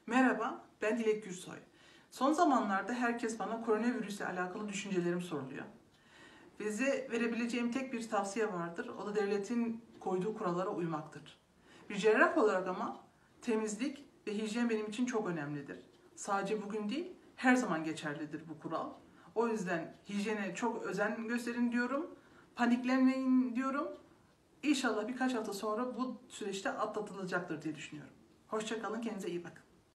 Merhaba, ben Dilek Gürsoy. Son zamanlarda herkes bana koronavirüsle alakalı düşüncelerimi soruluyor. Size verebileceğim tek bir tavsiye vardır. O da devletin koyduğu kurallara uymaktır. Bir cerrah olarak ama temizlik ve hijyen benim için çok önemlidir. Sadece bugün değil, her zaman geçerlidir bu kural. O yüzden hijyene çok özen gösterin diyorum. Paniklenmeyin diyorum. İnşallah birkaç hafta sonra bu süreçte atlatılacaktır diye düşünüyorum. Hoşça kalın, kendinize iyi bakın.